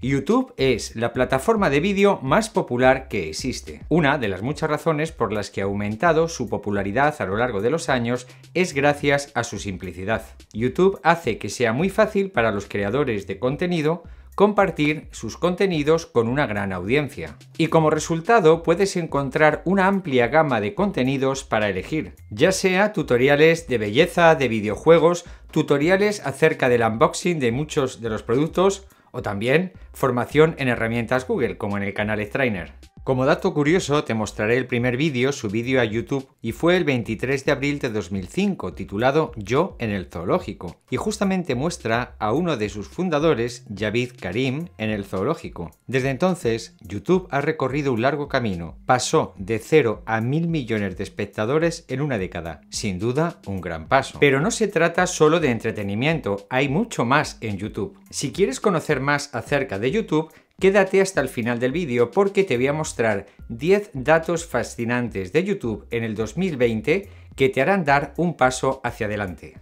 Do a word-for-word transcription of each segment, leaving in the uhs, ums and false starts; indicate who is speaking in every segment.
Speaker 1: YouTube es la plataforma de vídeo más popular que existe. Una de las muchas razones por las que ha aumentado su popularidad a lo largo de los años es gracias a su simplicidad. YouTube hace que sea muy fácil para los creadores de contenido compartir sus contenidos con una gran audiencia. Y como resultado puedes encontrar una amplia gama de contenidos para elegir, ya sea tutoriales de belleza, de videojuegos, tutoriales acerca del unboxing de muchos de los productos o también formación en herramientas Google, como en el canal Strainer. Como dato curioso, te mostraré el primer vídeo subido a YouTube y fue el veintitrés de abril de dos mil cinco, titulado Yo en el zoológico, y justamente muestra a uno de sus fundadores, Javid Karim, en el zoológico. Desde entonces, YouTube ha recorrido un largo camino, pasó de cero a mil millones de espectadores en una década, sin duda un gran paso. Pero no se trata solo de entretenimiento, hay mucho más en YouTube. Si quieres conocer más acerca de YouTube, quédate hasta el final del vídeo porque te voy a mostrar diez datos fascinantes de YouTube en el dos mil veinte que te harán dar un paso hacia adelante.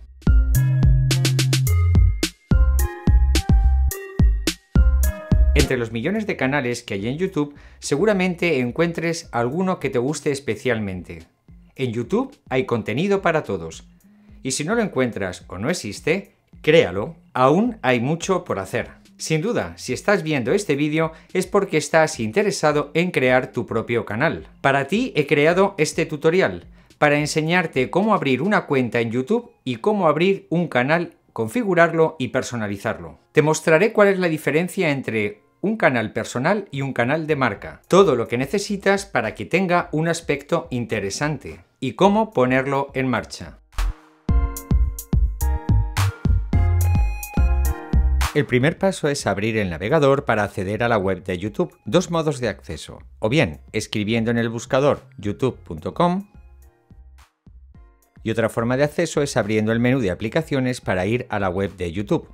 Speaker 1: Entre los millones de canales que hay en YouTube, seguramente encuentres alguno que te guste especialmente. En YouTube hay contenido para todos. Y si no lo encuentras o no existe, créalo, aún hay mucho por hacer. Sin duda, si estás viendo este vídeo es porque estás interesado en crear tu propio canal. Para ti he creado este tutorial, para enseñarte cómo abrir una cuenta en YouTube y cómo abrir un canal, configurarlo y personalizarlo. Te mostraré cuál es la diferencia entre un canal personal y un canal de marca, todo lo que necesitas para que tenga un aspecto interesante y cómo ponerlo en marcha. El primer paso es abrir el navegador para acceder a la web de YouTube. Dos modos de acceso, o bien escribiendo en el buscador youtube punto com, y otra forma de acceso es abriendo el menú de aplicaciones para ir a la web de YouTube.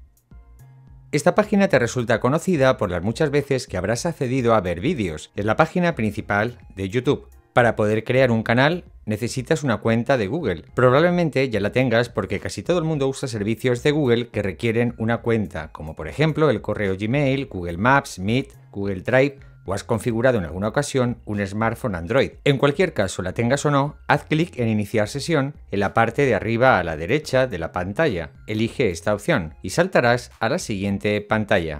Speaker 1: Esta página te resulta conocida por las muchas veces que habrás accedido a ver vídeos. Es la página principal de YouTube. Para poder crear un canal necesitas una cuenta de Google. Probablemente ya la tengas porque casi todo el mundo usa servicios de Google que requieren una cuenta, como por ejemplo el correo Gmail, Google Maps, Meet, Google Drive, o has configurado en alguna ocasión un smartphone Android. En cualquier caso, la tengas o no, haz clic en Iniciar sesión en la parte de arriba a la derecha de la pantalla. Elige esta opción y saltarás a la siguiente pantalla.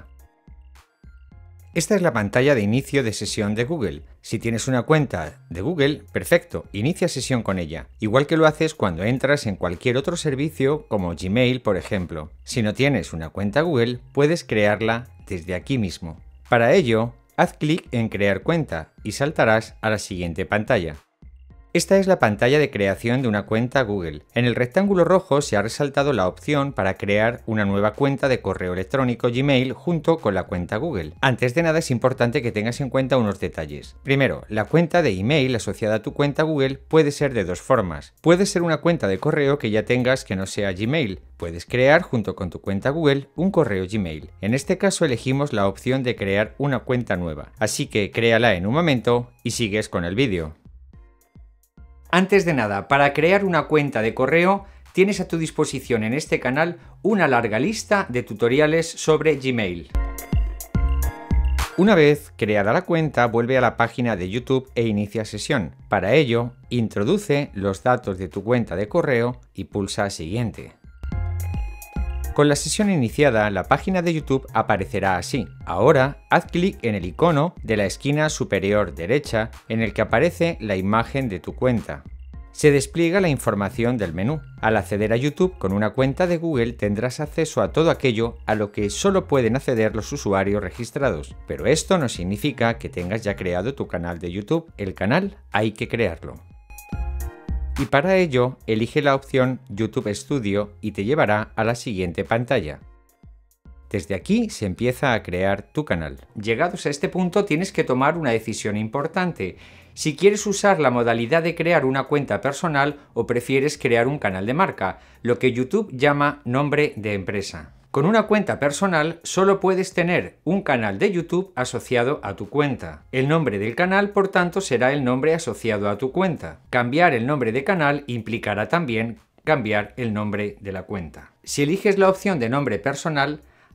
Speaker 1: Esta es la pantalla de inicio de sesión de Google. Si tienes una cuenta de Google, perfecto, inicia sesión con ella, igual que lo haces cuando entras en cualquier otro servicio como Gmail, por ejemplo. Si no tienes una cuenta Google, puedes crearla desde aquí mismo. Para ello, haz clic en Crear cuenta y saltarás a la siguiente pantalla. Esta es la pantalla de creación de una cuenta Google. En el rectángulo rojo se ha resaltado la opción para crear una nueva cuenta de correo electrónico Gmail junto con la cuenta Google. Antes de nada es importante que tengas en cuenta unos detalles. Primero, la cuenta de email asociada a tu cuenta Google puede ser de dos formas. Puede ser una cuenta de correo que ya tengas que no sea Gmail. Puedes crear junto con tu cuenta Google un correo Gmail. En este caso elegimos la opción de crear una cuenta nueva. Así que créala en un momento y sigues con el vídeo. Antes de nada, para crear una cuenta de correo, tienes a tu disposición en este canal una larga lista de tutoriales sobre Gmail. Una vez creada la cuenta, vuelve a la página de YouTube e inicia sesión. Para ello, introduce los datos de tu cuenta de correo y pulsa Siguiente. Con la sesión iniciada, la página de YouTube aparecerá así. Ahora, haz clic en el icono de la esquina superior derecha en el que aparece la imagen de tu cuenta. Se despliega la información del menú. Al acceder a YouTube con una cuenta de Google tendrás acceso a todo aquello a lo que solo pueden acceder los usuarios registrados. Pero esto no significa que tengas ya creado tu canal de YouTube. El canal hay que crearlo. Y para ello, elige la opción YouTube Studio y te llevará a la siguiente pantalla. Desde aquí se empieza a crear tu canal. Llegados a este punto tienes que tomar una decisión importante. Si quieres usar la modalidad de crear una cuenta personal o prefieres crear un canal de marca, lo que YouTube llama nombre de empresa. Con una cuenta personal solo puedes tener un canal de YouTube asociado a tu cuenta. El nombre del canal, por tanto, será el nombre asociado a tu cuenta. Cambiar el nombre de canal implicará también cambiar el nombre de la cuenta. Si eliges la opción de nombre personal,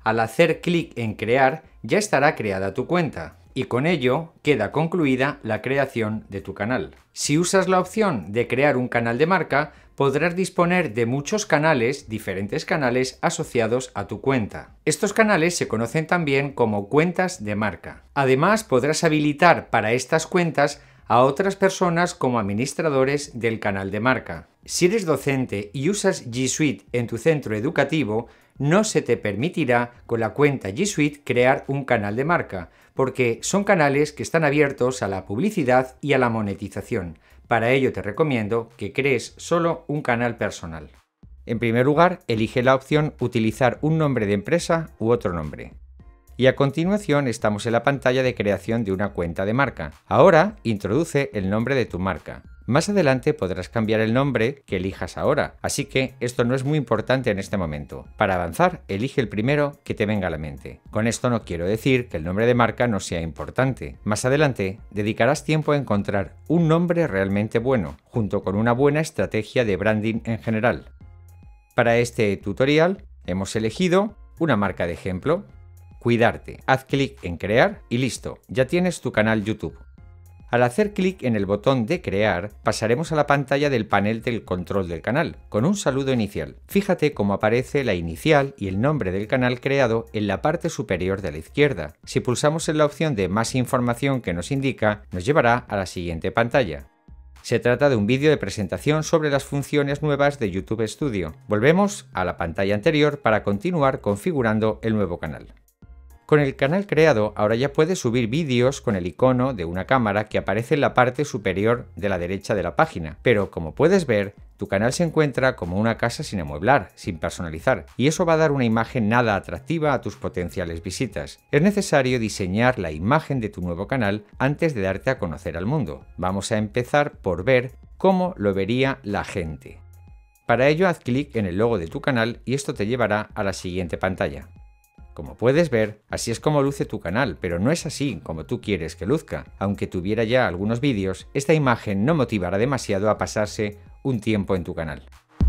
Speaker 1: Al hacer clic en crear, ya estará creada tu cuenta. Y con ello queda concluida la creación de tu canal. Si usas la opción de crear un canal de marca, podrás disponer de muchos canales, diferentes canales asociados a tu cuenta. Estos canales se conocen también como cuentas de marca. Además, podrás habilitar para estas cuentas a otras personas como administradores del canal de marca. Si eres docente y usas G Suite en tu centro educativo, no se te permitirá con la cuenta G Suite crear un canal de marca, porque son canales que están abiertos a la publicidad y a la monetización. Para ello te recomiendo que crees solo un canal personal. En primer lugar, elige la opción Utilizar un nombre de empresa u otro nombre. Y a continuación estamos en la pantalla de creación de una cuenta de marca. Ahora introduce el nombre de tu marca. Más adelante podrás cambiar el nombre que elijas ahora, así que esto no es muy importante en este momento. Para avanzar, elige el primero que te venga a la mente. Con esto no quiero decir que el nombre de marca no sea importante. Más adelante, dedicarás tiempo a encontrar un nombre realmente bueno, junto con una buena estrategia de branding en general. Para este tutorial, hemos elegido una marca de ejemplo. Cuidarte. Haz clic en crear y listo, ya tienes tu canal YouTube. Al hacer clic en el botón de crear, pasaremos a la pantalla del panel del control del canal, con un saludo inicial. Fíjate cómo aparece la inicial y el nombre del canal creado en la parte superior de la izquierda. Si pulsamos en la opción de más información que nos indica, nos llevará a la siguiente pantalla. Se trata de un vídeo de presentación sobre las funciones nuevas de YouTube Studio. Volvemos a la pantalla anterior para continuar configurando el nuevo canal. Con el canal creado, ahora ya puedes subir vídeos con el icono de una cámara que aparece en la parte superior de la derecha de la página. Pero como puedes ver, tu canal se encuentra como una casa sin amueblar, sin personalizar, y eso va a dar una imagen nada atractiva a tus potenciales visitas. Es necesario diseñar la imagen de tu nuevo canal antes de darte a conocer al mundo. Vamos a empezar por ver cómo lo vería la gente. Para ello, haz clic en el logo de tu canal y esto te llevará a la siguiente pantalla. Como puedes ver, así es como luce tu canal, pero no es así como tú quieres que luzca. Aunque tuviera ya algunos vídeos, esta imagen no motivará demasiado a pasarse un tiempo en tu canal.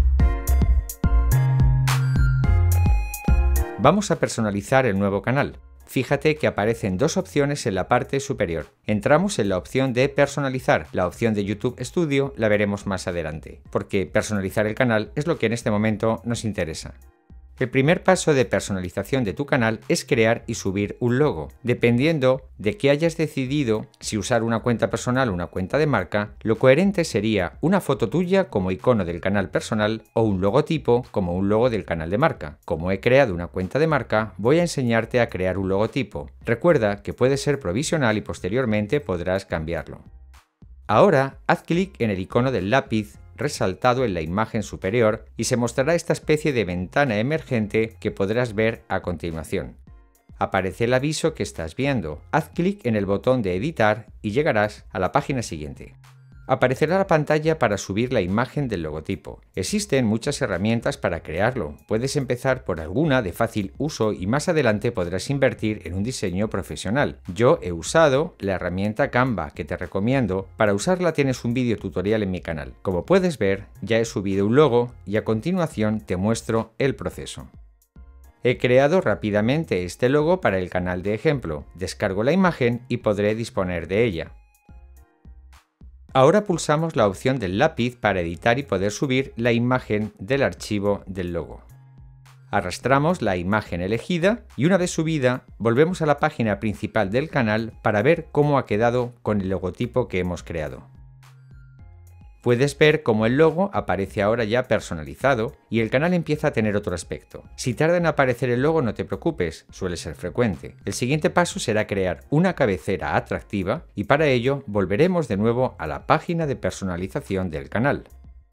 Speaker 1: Vamos a personalizar el nuevo canal. Fíjate que aparecen dos opciones en la parte superior. Entramos en la opción de personalizar. La opción de YouTube Studio la veremos más adelante, porque personalizar el canal es lo que en este momento nos interesa. El primer paso de personalización de tu canal es crear y subir un logo. Dependiendo de qué hayas decidido, si usar una cuenta personal o una cuenta de marca, lo coherente sería una foto tuya como icono del canal personal o un logotipo como un logo del canal de marca. Como he creado una cuenta de marca, voy a enseñarte a crear un logotipo. Recuerda que puede ser provisional y posteriormente podrás cambiarlo. Ahora, haz clic en el icono del lápiz resaltado en la imagen superior y se mostrará esta especie de ventana emergente que podrás ver a continuación. Aparece el aviso que estás viendo. Haz clic en el botón de editar y llegarás a la página siguiente. Aparecerá la pantalla para subir la imagen del logotipo. Existen muchas herramientas para crearlo. Puedes empezar por alguna de fácil uso y más adelante podrás invertir en un diseño profesional. Yo he usado la herramienta Canva, que te recomiendo. Para usarla tienes un vídeo tutorial en mi canal. Como puedes ver, ya he subido un logo y a continuación te muestro el proceso. He creado rápidamente este logo para el canal de ejemplo. Descargo la imagen y podré disponer de ella. Ahora pulsamos la opción del lápiz para editar y poder subir la imagen del archivo del logo. Arrastramos la imagen elegida y una vez subida, volvemos a la página principal del canal para ver cómo ha quedado con el logotipo que hemos creado. Puedes ver cómo el logo aparece ahora ya personalizado y el canal empieza a tener otro aspecto. Si tarda en aparecer el logo no te preocupes, suele ser frecuente. El siguiente paso será crear una cabecera atractiva y para ello volveremos de nuevo a la página de personalización del canal.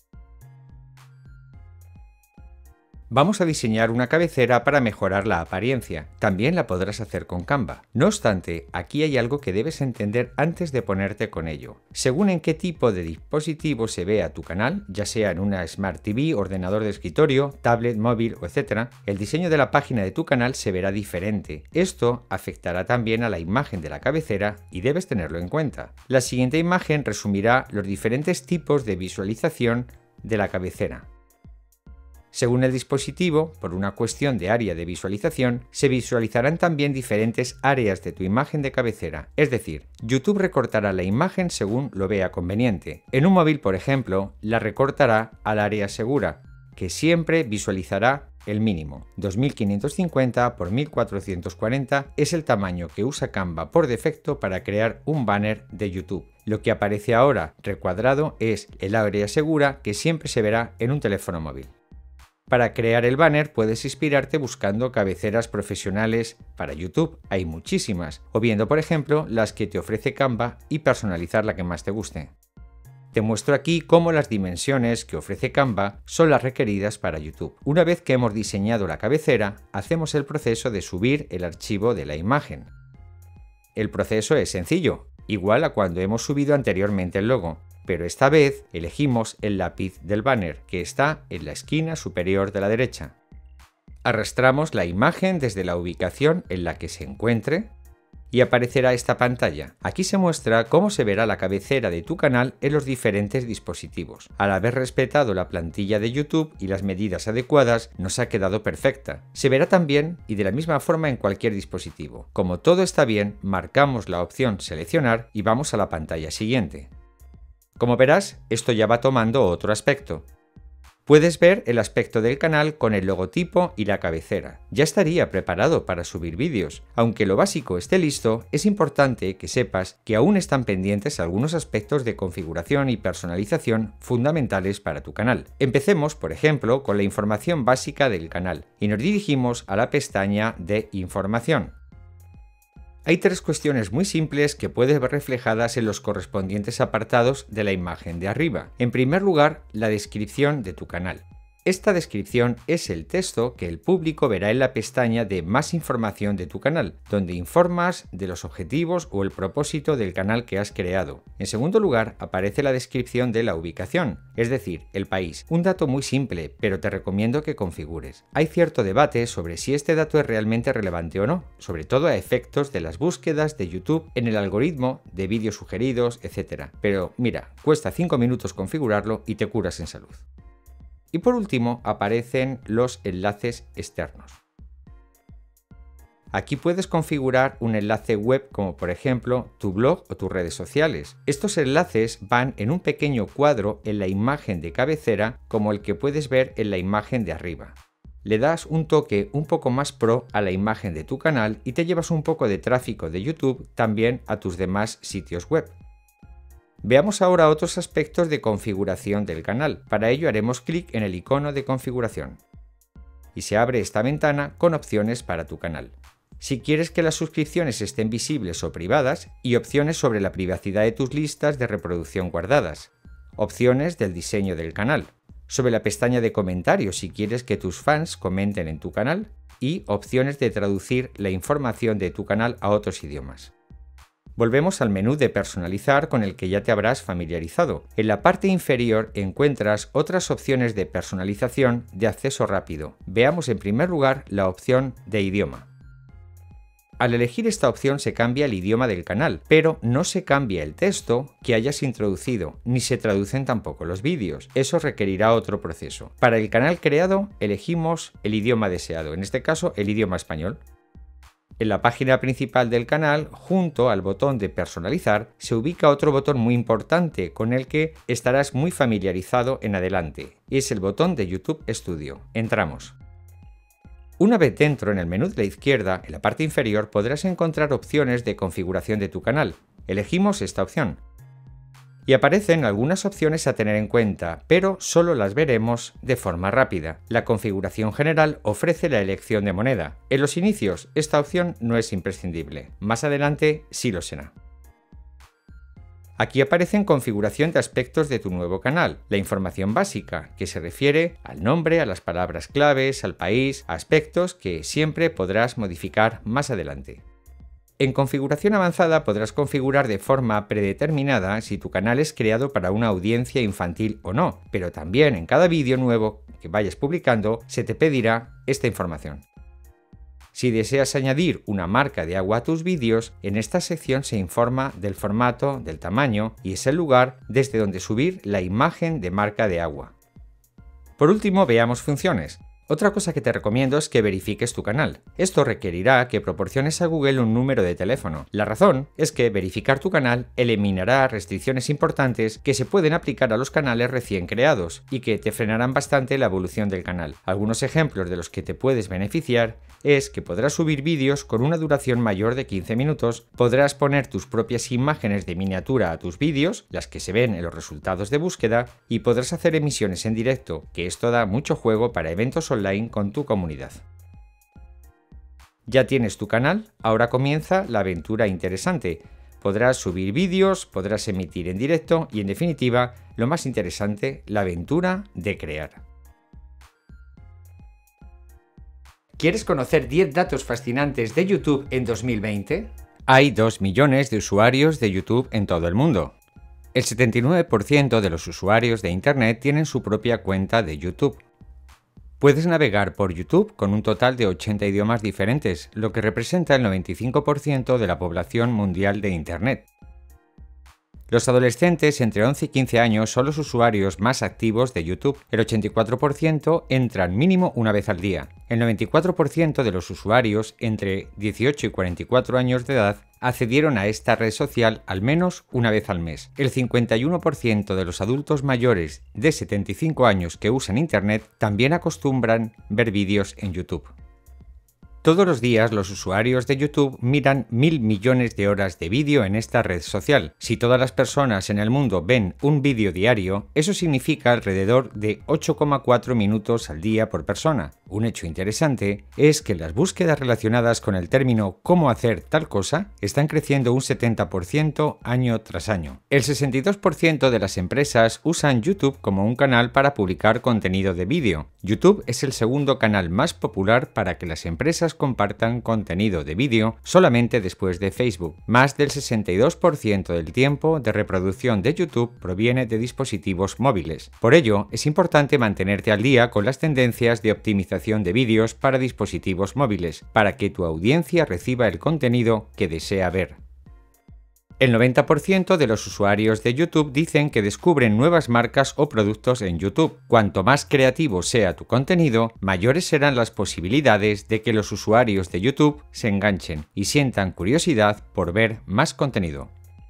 Speaker 1: Vamos a diseñar una cabecera para mejorar la apariencia. También la podrás hacer con Canva. No obstante, aquí hay algo que debes entender antes de ponerte con ello. Según en qué tipo de dispositivo se vea tu canal, ya sea en una Smart T V, ordenador de escritorio, tablet, móvil, etcétera, el diseño de la página de tu canal se verá diferente. Esto afectará también a la imagen de la cabecera y debes tenerlo en cuenta. La siguiente imagen resumirá los diferentes tipos de visualización de la cabecera. Según el dispositivo, por una cuestión de área de visualización, se visualizarán también diferentes áreas de tu imagen de cabecera, es decir, YouTube recortará la imagen según lo vea conveniente. En un móvil, por ejemplo, la recortará al área segura, que siempre visualizará el mínimo. dos mil quinientos cincuenta por mil cuatrocientos cuarenta es el tamaño que usa Canva por defecto para crear un banner de YouTube. Lo que aparece ahora recuadrado es el área segura que siempre se verá en un teléfono móvil. Para crear el banner puedes inspirarte buscando cabeceras profesionales para YouTube, hay muchísimas, o viendo por ejemplo las que te ofrece Canva y personalizar la que más te guste. Te muestro aquí cómo las dimensiones que ofrece Canva son las requeridas para YouTube. Una vez que hemos diseñado la cabecera, hacemos el proceso de subir el archivo de la imagen. El proceso es sencillo, igual a cuando hemos subido anteriormente el logo, pero esta vez elegimos el lápiz del banner, que está en la esquina superior de la derecha. Arrastramos la imagen desde la ubicación en la que se encuentre y aparecerá esta pantalla. Aquí se muestra cómo se verá la cabecera de tu canal en los diferentes dispositivos. Al haber respetado la plantilla de YouTube y las medidas adecuadas, nos ha quedado perfecta. Se verá también y de la misma forma en cualquier dispositivo. Como todo está bien, marcamos la opción Seleccionar y vamos a la pantalla siguiente. Como verás, esto ya va tomando otro aspecto. Puedes ver el aspecto del canal con el logotipo y la cabecera. Ya estaría preparado para subir vídeos. Aunque lo básico esté listo, es importante que sepas que aún están pendientes algunos aspectos de configuración y personalización fundamentales para tu canal. Empecemos, por ejemplo, con la información básica del canal y nos dirigimos a la pestaña de Información. Hay tres cuestiones muy simples que puedes ver reflejadas en los correspondientes apartados de la imagen de arriba. En primer lugar, la descripción de tu canal. Esta descripción es el texto que el público verá en la pestaña de Más información de tu canal, donde informas de los objetivos o el propósito del canal que has creado. En segundo lugar, aparece la descripción de la ubicación, es decir, el país. Un dato muy simple, pero te recomiendo que configures. Hay cierto debate sobre si este dato es realmente relevante o no, sobre todo a efectos de las búsquedas de YouTube en el algoritmo de vídeos sugeridos, etcétera. Pero mira, cuesta cinco minutos configurarlo y te curas en salud. Y por último aparecen los enlaces externos. Aquí puedes configurar un enlace web como por ejemplo tu blog o tus redes sociales. Estos enlaces van en un pequeño cuadro en la imagen de cabecera como el que puedes ver en la imagen de arriba. Le das un toque un poco más pro a la imagen de tu canal y te llevas un poco de tráfico de YouTube también a tus demás sitios web. Veamos ahora otros aspectos de configuración del canal. Para ello haremos clic en el icono de configuración y se abre esta ventana con opciones para tu canal. Si quieres que las suscripciones estén visibles o privadas y opciones sobre la privacidad de tus listas de reproducción guardadas. Opciones del diseño del canal. Sobre la pestaña de comentarios si quieres que tus fans comenten en tu canal y opciones de traducir la información de tu canal a otros idiomas. Volvemos al menú de personalizar con el que ya te habrás familiarizado. En la parte inferior encuentras otras opciones de personalización de acceso rápido. Veamos en primer lugar la opción de idioma. Al elegir esta opción se cambia el idioma del canal, pero no se cambia el texto que hayas introducido, ni se traducen tampoco los vídeos. Eso requerirá otro proceso. Para el canal creado elegimos el idioma deseado, en este caso el idioma español. En la página principal del canal, junto al botón de personalizar, se ubica otro botón muy importante con el que estarás muy familiarizado en adelante. Es el botón de YouTube Studio. Entramos. Una vez dentro, en el menú de la izquierda, en la parte inferior, podrás encontrar opciones de configuración de tu canal. Elegimos esta opción. Y aparecen algunas opciones a tener en cuenta, pero solo las veremos de forma rápida. La configuración general ofrece la elección de moneda. En los inicios, esta opción no es imprescindible. Más adelante, sí lo será. Aquí aparecen configuración de aspectos de tu nuevo canal, la información básica, que se refiere al nombre, a las palabras claves, al país, a aspectos que siempre podrás modificar más adelante. En configuración avanzada podrás configurar de forma predeterminada si tu canal es creado para una audiencia infantil o no, pero también en cada vídeo nuevo que vayas publicando se te pedirá esta información. Si deseas añadir una marca de agua a tus vídeos, en esta sección se informa del formato, del tamaño y es el lugar desde donde subir la imagen de marca de agua. Por último, veamos funciones. Otra cosa que te recomiendo es que verifiques tu canal. Esto requerirá que proporciones a Google un número de teléfono. La razón es que verificar tu canal eliminará restricciones importantes que se pueden aplicar a los canales recién creados y que te frenarán bastante la evolución del canal. Algunos ejemplos de los que te puedes beneficiar es que podrás subir vídeos con una duración mayor de quince minutos, podrás poner tus propias imágenes de miniatura a tus vídeos, las que se ven en los resultados de búsqueda, y podrás hacer emisiones en directo, que esto da mucho juego para eventos online con tu comunidad. Ya tienes tu canal, ahora comienza la aventura interesante. Podrás subir vídeos, podrás emitir en directo y, en definitiva, lo más interesante, la aventura de crear. ¿Quieres conocer diez datos fascinantes de YouTube en dos mil veinte? Hay dos millones de usuarios de YouTube en todo el mundo. El setenta y nueve por ciento de los usuarios de Internet tienen su propia cuenta de YouTube. Puedes navegar por YouTube con un total de ochenta idiomas diferentes, lo que representa el noventa y cinco por ciento de la población mundial de Internet. Los adolescentes entre once y quince años son los usuarios más activos de YouTube. El ochenta y cuatro por ciento entran mínimo una vez al día. El noventa y cuatro por ciento de los usuarios entre dieciocho y cuarenta y cuatro años de edad accedieron a esta red social al menos una vez al mes. El cincuenta y uno por ciento de los adultos mayores de setenta y cinco años que usan Internet también acostumbran ver vídeos en YouTube. Todos los días los usuarios de YouTube miran mil millones de horas de vídeo en esta red social. Si todas las personas en el mundo ven un vídeo diario, eso significa alrededor de ocho coma cuatro minutos al día por persona. Un hecho interesante es que las búsquedas relacionadas con el término «cómo hacer tal cosa» están creciendo un setenta por ciento año tras año. El sesenta y dos por ciento de las empresas usan YouTube como un canal para publicar contenido de vídeo. YouTube es el segundo canal más popular para que las empresas compartan contenido de vídeo, solamente después de Facebook. Más del sesenta y dos por ciento del tiempo de reproducción de YouTube proviene de dispositivos móviles. Por ello, es importante mantenerte al día con las tendencias de optimización de vídeos para dispositivos móviles, para que tu audiencia reciba el contenido que desea ver. El noventa por ciento de los usuarios de YouTube dicen que descubren nuevas marcas o productos en YouTube. Cuanto más creativo sea tu contenido, mayores serán las posibilidades de que los usuarios de YouTube se enganchen y sientan curiosidad por ver más contenido.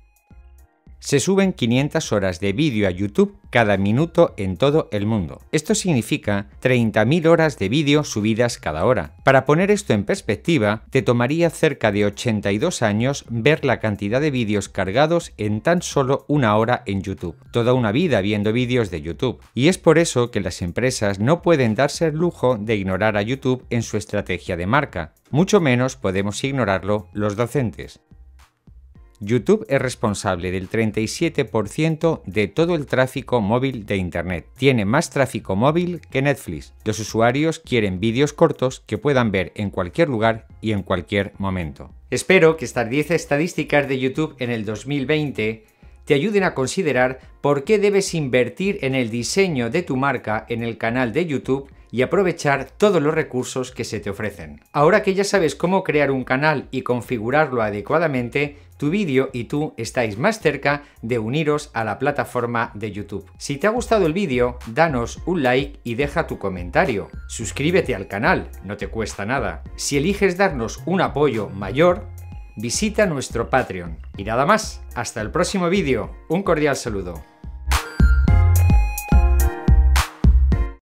Speaker 1: Se suben quinientas horas de vídeo a YouTube cada minuto en todo el mundo. Esto significa treinta mil horas de vídeo subidas cada hora. Para poner esto en perspectiva, te tomaría cerca de ochenta y dos años ver la cantidad de vídeos cargados en tan solo una hora en YouTube. Toda una vida viendo vídeos de YouTube. Y es por eso que las empresas no pueden darse el lujo de ignorar a YouTube en su estrategia de marca. Mucho menos podemos ignorarlo los docentes. YouTube es responsable del treinta y siete por ciento de todo el tráfico móvil de Internet. Tiene más tráfico móvil que Netflix. Los usuarios quieren vídeos cortos que puedan ver en cualquier lugar y en cualquier momento. Espero que estas diez estadísticas de YouTube en el dos mil veinte te ayuden a considerar por qué debes invertir en el diseño de tu marca en el canal de YouTube y aprovechar todos los recursos que se te ofrecen. Ahora que ya sabes cómo crear un canal y configurarlo adecuadamente, tu vídeo y tú estáis más cerca de uniros a la plataforma de YouTube. Si te ha gustado el vídeo, danos un like y deja tu comentario. Suscríbete al canal, no te cuesta nada. Si eliges darnos un apoyo mayor, visita nuestro Patreon. Y nada más, hasta el próximo vídeo. Un cordial saludo.